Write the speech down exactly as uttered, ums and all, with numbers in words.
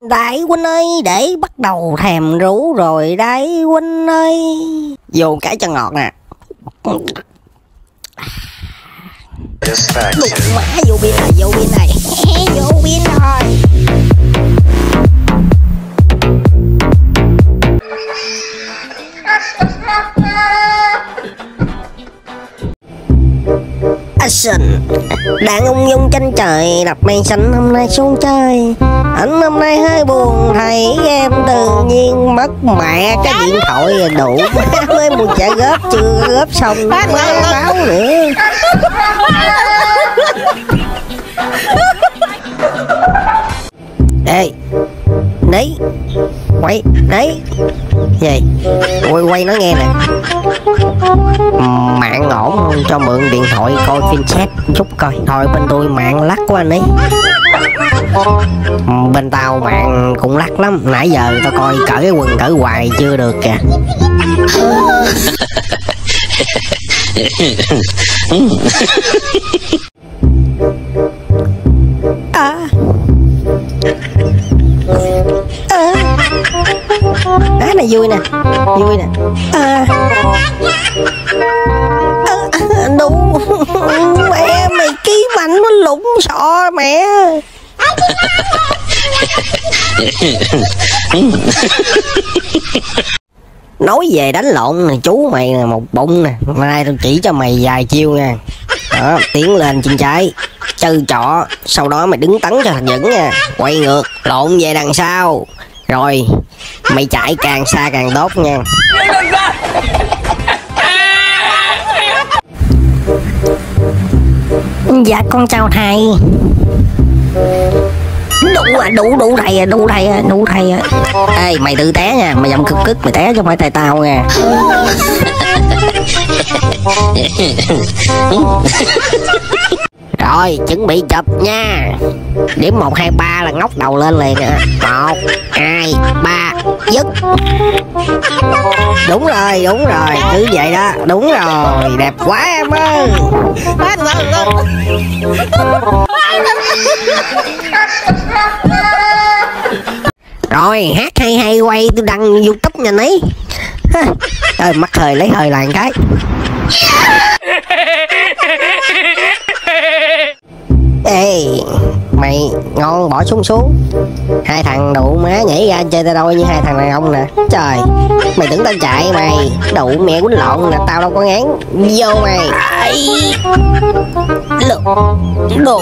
Đại huynh ơi, để bắt đầu thèm rượu rồi đại huynh ơi. Vô cái cho ngọt nè. Đụng má vô pin này, vô pin này. Vô pin rồi. Action. Đàn ung dung trên trời, đập mây xanh hôm nay xuống chơi. Anh hôm nay hơi buồn, thấy em tự nhiên mất mẹ cái điện thoại đủ mới muốn trả góp, chưa góp xong mới báo nữa. Ê, đấy, quay, đấy, gì, quay quay nó nghe nè. Mạng ổn không, cho mượn điện thoại coi phim chat chút coi. Thôi bên tôi mạng lắc quá anh ấy. Bên tao mạng cũng lắc lắm, nãy giờ tao coi cởi cái quần cởi hoài chưa được kìa. À. À. Cái này vui nè, vui nè. À. À, đủ mẹ mày ký mạnh nó lủng sọ mẹ. Nói về đánh lộn này chú mày là một bụng nè, nay tao chỉ cho mày vài chiêu nha. Đó, tiến lên chân trái chơi trọ, sau đó mày đứng tấn cho thật vững nha, quay ngược lộn về đằng sau, rồi mày chạy càng xa càng tốt nha. Dạ con chào thầy. Đủ à, đủ đủ thầy à, đủ thầy à, đủ thầy à. Ê mày tự té nha, mày giọng cực cực mày té chứ không phải thầy tao nha. Rồi chuẩn bị chụp nha. Điểm một hai ba là ngóc đầu lên liền nè. Một hai ba dứt. Đúng rồi, đúng rồi, cứ vậy đó, đúng rồi, đẹp quá em ơi. Rồi hát hay hay quay tôi đăng YouTube nha ní. Trời mắc thời lấy hơi làng cái. Ê mày ngon bỏ xuống xuống. Hai thằng đủ má nhảy ra chơi tay đôi như hai thằng đàn ông nè. Trời mày tưởng tao chạy mày, đủ mẹ quýnh lộn nè, tao đâu có ngán. Vô mày đồ.